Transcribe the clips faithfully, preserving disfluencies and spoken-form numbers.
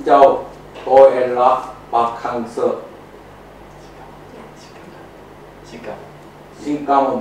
Chào, tôi là Park Hang-seo. Xin cảm. Xin cảm ơn.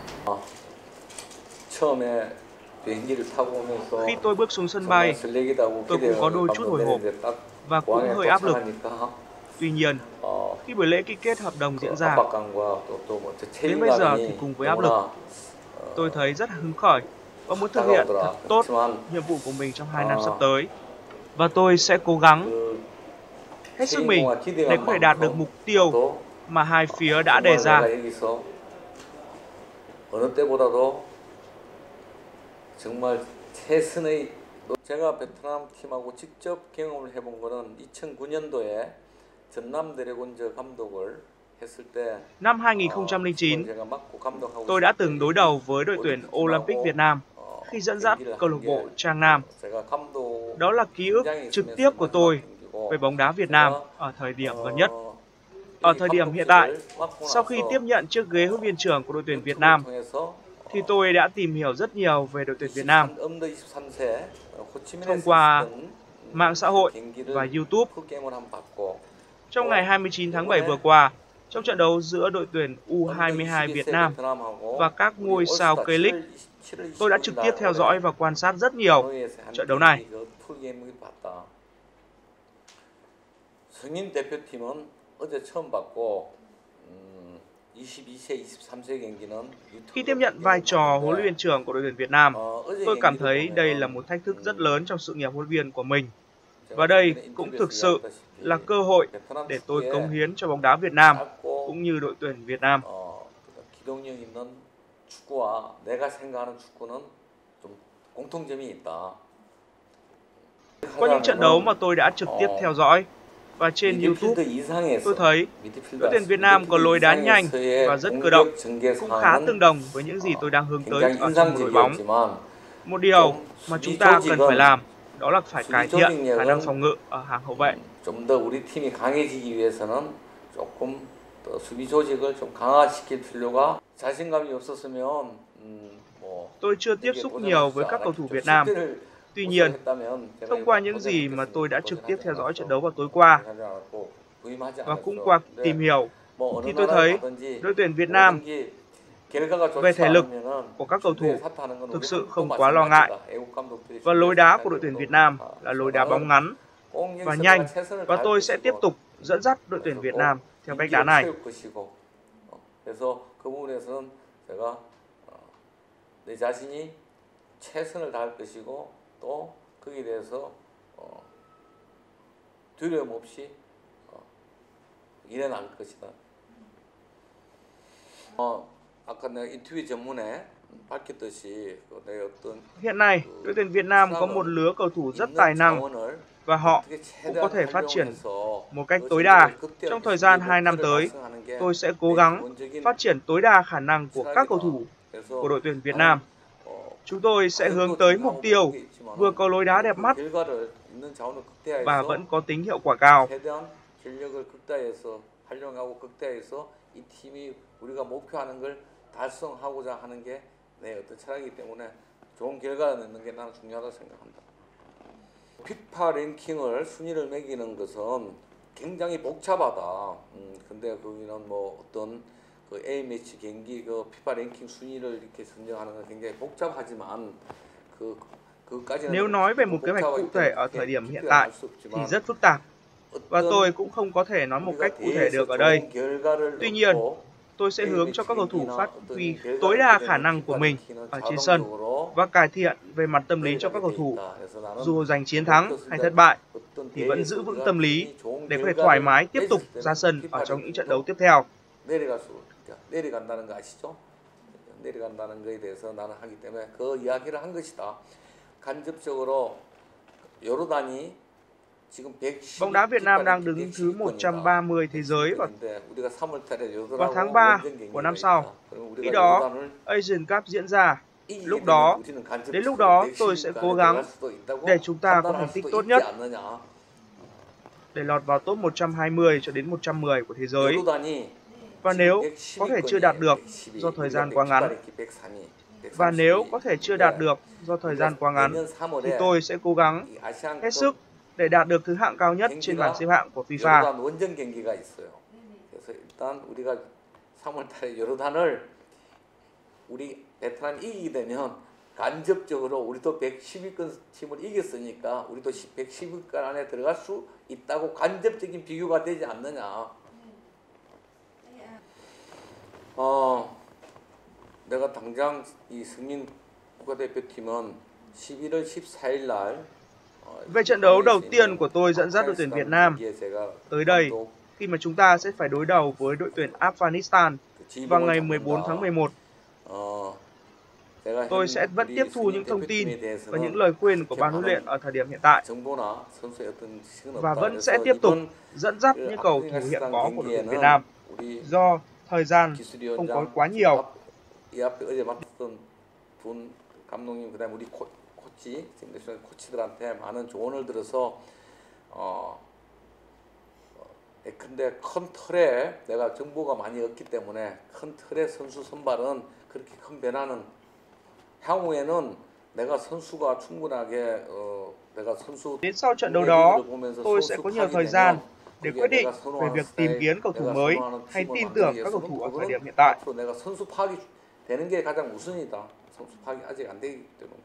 처음에 비행기를 타고 오면서 Khi tôi bước xuống sân bay, tôi cũng có đôi chút hồi hộp và cũng hơi áp lực. Tuy nhiên, khi buổi lễ ký kết hợp đồng diễn ra, đến bây giờ thì cùng với áp lực, tôi thấy rất hứng khởi và muốn thực hiện thật tốt nhiệm vụ của mình trong hai năm sắp tới. Và tôi sẽ cố gắng hết sức mình để có thể đạt được mục tiêu mà hai phía đã đề ra. 정말 최선의 제가 베트남 팀하고 직접 경험을 해본 거는 이천구 년도에 전남 드래곤즈 감독을 했을 때 Năm hai nghìn không trăm lẻ chín, tôi đã từng đối đầu với đội tuyển Olympic Việt Nam khi dẫn dắt câu lạc bộ Trang Nam. Đó là ký ức trực tiếp của tôi về bóng đá Việt Nam ở thời điểm gần nhất. Ở thời điểm hiện tại, sau khi tiếp nhận chiếc ghế huấn luyện viên trưởng của đội tuyển Việt Nam, thì tôi đã tìm hiểu rất nhiều về đội tuyển Việt Nam thông qua mạng xã hội và YouTube. Trong ngày hai mươi chín tháng bảy vừa qua, trong trận đấu giữa đội tuyển U hai mươi hai Việt Nam và các ngôi sao K-League, tôi đã trực tiếp theo dõi và quan sát rất nhiều trận đấu này. Khi tiếp nhận vai trò huấn luyện viên trưởng của đội tuyển Việt Nam, tôi cảm thấy đây là một thách thức rất lớn trong sự nghiệp huấn luyện viên của mình. Và đây cũng thực sự là cơ hội để tôi cống hiến cho bóng đá Việt Nam cũng như đội tuyển Việt Nam. Qua những trận đấu mà tôi đã trực tiếp theo dõi và trên YouTube, tôi thấy đội tuyển Việt Nam có lối đá nhanh và rất cơ động, cũng khá tương đồng với những gì tôi đang hướng tới ở trong một đội bóng. Một điều mà chúng ta cần phải làm đó là phải cải thiện khả năng phòng ngự ở hàng hậu vệ. Tôi chưa tiếp xúc nhiều với các cầu thủ Việt Nam. Tuy nhiên, thông qua những gì mà tôi đã trực tiếp theo dõi trận đấu vào tối qua và cũng qua tìm hiểu, thì tôi thấy đội tuyển Việt Nam về thể lực của các cầu thủ thực sự không quá lo ngại. Và lối đá của đội tuyển Việt Nam là lối đá bóng ngắn và nhanh, và tôi sẽ tiếp tục dẫn dắt đội tuyển Việt Nam theo cách đá này. 최선을 다할 것이고 또 거기에 대해서 어, 두려움 없이 어, 일해 나갈 것이다. 어, 아까 내가 인터뷰 전문에 밝혔듯이 내 어떤 Hiện nay, đội tuyển Việt Nam có một lứa cầu thủ rất tài năng và họ cũng có thể phát triển một cách tối đa. Trong thời gian hai năm tới, tôi sẽ cố gắng phát triển tối đa khả năng của các cầu thủ của đội tuyển Việt Nam. Chúng tôi sẽ hướng tới mục tiêu vừa có lối đá đẹp mắt và vẫn có tính hiệu quả cao. 피파 랭킹을 순위를 매기는 것은 굉장히 복잡하다. 음, 근데 거기는 뭐 어떤 그 A매치 경기 그 피파 랭킹 순위를 이렇게 선정하는 건 굉장히 복잡하지만 그 그까지는 Nếu nói về một kế hoạch cụ thể ở thời điểm hiện tại thì rất phức tạp và tôi cũng không có thể nói một cách cụ thể được ở đây. Tuy nhiên, tôi sẽ hướng cho các cầu thủ phát huy tối đa khả năng của mình ở trên sân và cải thiện về mặt tâm lý cho các cầu thủ. Dù giành chiến thắng hay thất bại thì vẫn giữ vững tâm lý để có thể thoải mái tiếp tục ra sân ở trong những trận đấu tiếp theo. 내려간다는 거 아시죠? 내려간다는 거에 대해서 나는 하기 때문에 그 이야기를 한 것이다. 간접적으로 요르단이 지금 Bóng đá Việt Nam đang đứng thứ một trăm ba mươi thế giới vào, vào tháng ba của năm sau. Khi đó, Asian Cup diễn ra. Lúc đó, đến lúc đó tôi sẽ cố gắng để chúng ta có thành tích tốt nhất để lọt vào top một trăm hai mươi cho đến một trăm mười của thế giới. Và nếu có thể chưa đạt được do thời gian quá ngắn, và nếu có thể chưa đạt được do thời gian quá ngắn, thì tôi sẽ cố gắng hết sức để đạt được thứ hạng cao nhất trên bảng xếp hạng của FIFA. 요르단 원정 경기가 있어요. 그래서 일단 우리가 삼월 달에 요르단을 우리 베트남이 이기게 되면 간접적으로 우리도 백십 위권 팀을 이겼으니까 우리도 백십 위권 안에 들어갈 수 있다고 간접적인 비교가 되지 않느냐. 어, 내가 당장 이 승인 국가대표팀은 십일월 십사일 날 Về trận đấu đầu tiên của tôi dẫn dắt đội tuyển Việt Nam tới đây, khi mà chúng ta sẽ phải đối đầu với đội tuyển Afghanistan vào ngày mười bốn tháng mười một. Tôi sẽ vẫn tiếp thu những thông tin và những lời khuyên của ban huấn luyện ở thời điểm hiện tại và vẫn sẽ tiếp tục dẫn dắt những cầu thủ hiện có của đội tuyển Việt Nam do thời gian không có quá nhiều. 코치, 코치들한테 많은 조언을 들어서 어, 근데 큰 틀에 내가 정보가 많이 없기 때문에 큰 틀의 선수 선발은 그렇게 큰 변화는 향후에는 내가 선수가 충분하게 어, 내가 선수 đến sau trận đấu đó tôi sẽ có nhiều thời gian để quyết định về việc tìm kiếm cầu thủ mới hay tin tưởng các cầu thủ ở thời điểm hiện tại. 내가 선수 파악이 되는 게 가장 우선이다. 선수 파악이 아직 안 되기 때문에.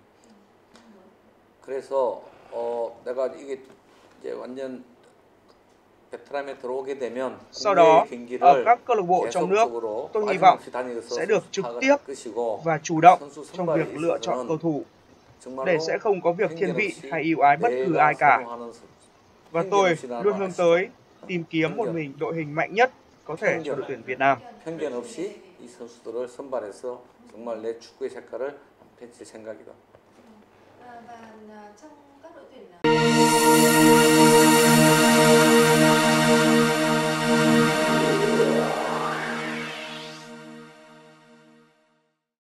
그래서 어 내가 이게 이제 완전 베트남에 들어오게 되면 sau đó ở các câu lạc bộ trong nước, tôi hy vọng sẽ được trực tiếp và chủ động trong việc lựa chọn cầu thủ để sẽ không có việc thiên vị hay ưu ái bất cứ ai cả. Và tôi luôn hướng tới tìm kiếm một mình đội hình mạnh nhất có thể cho đội tuyển Việt Nam. 편견 없이 이 선수들을 선발해서 정말 내 축구의 색깔을 펼칠 생각이다. và trong